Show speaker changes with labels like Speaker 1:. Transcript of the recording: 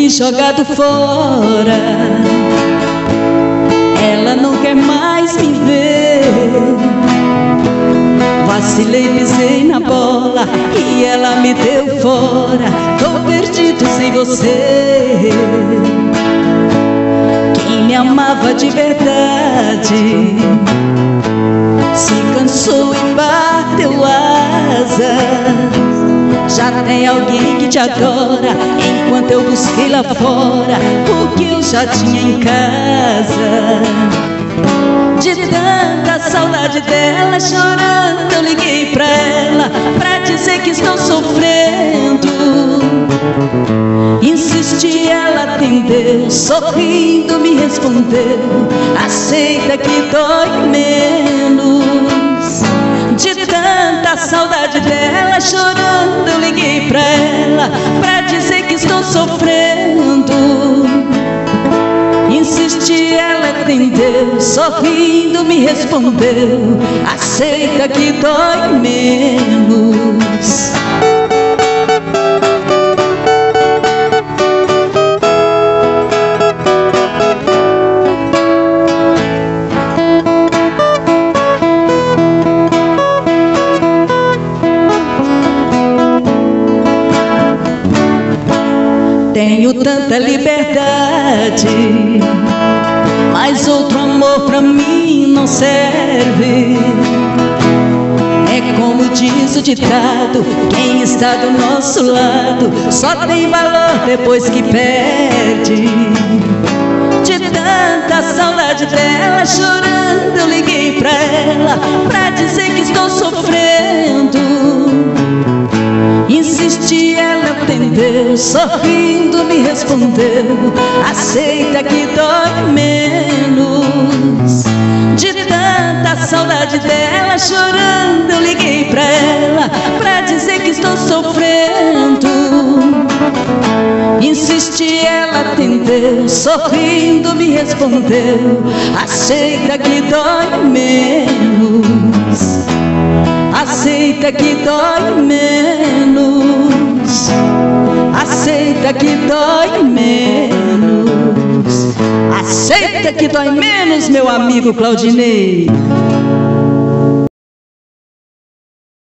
Speaker 1: me jogado fora. Ela não quer mais me ver. Vacilei, pisei na bola e ela me deu fora. Tô perdido sem você. Quem me amava de verdade se cansou e bateu asas. Já tem alguém que te adora, enquanto eu busquei lá fora o que eu já tinha em casa. De tanta saudade dela, chorando eu liguei pra ela pra dizer que estou sofrendo. Insisti, ela atendeu, sorrindo me respondeu: aceita que dói menos. De tanta saudade dela, chorando eu liguei pra ela pra dizer que estou sofrendo. Insisti, ela atendeu, sorrindo me respondeu: aceita que dói menos. Tenho tanta liberdade, mas outro amor pra mim não serve. É como diz o ditado: quem está do nosso lado só tem valor depois que perde. De tanta saudade dela, chorando eu liguei pra ela pra dizer que estou sofrendo. Insisti, ela atendeu, sorrindo me respondeu: aceita que dói menos. De tanta saudade dela, chorando eu liguei pra ela pra dizer que estou sofrendo. Insisti, ela atendeu, sorrindo me respondeu: aceita que dói menos. Aceita que dói menos. Aceita que dói menos. Aceita que dói menos, meu amigo Claudinei.